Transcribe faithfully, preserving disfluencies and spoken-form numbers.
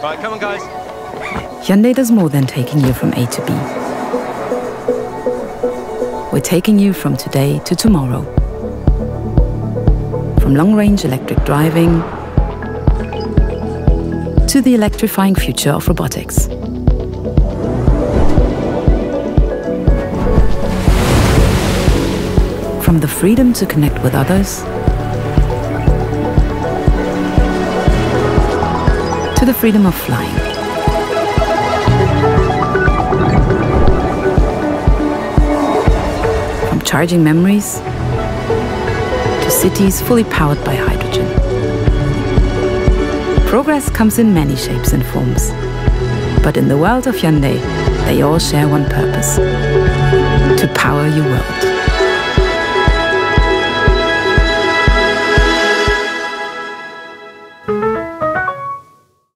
Right, come on, guys. Hyundai does more than taking you from A to B. We're taking you from today to tomorrow. From long-range electric driving to the electrifying future of robotics. From the freedom to connect with others to the freedom of flying. From charging memories to cities fully powered by hydrogen. Progress comes in many shapes and forms, but in the world of Hyundai, they all share one purpose: to power your world.